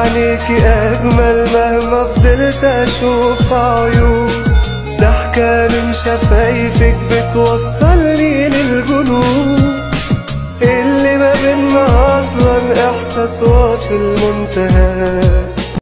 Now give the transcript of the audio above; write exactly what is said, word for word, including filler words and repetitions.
عينيكي أجمل مهما فضلت أشوف عيوب، ضحكة من شفايفك بتوصلني للجنون، اللي ما بينا أصلا إحساس واصل منتهى.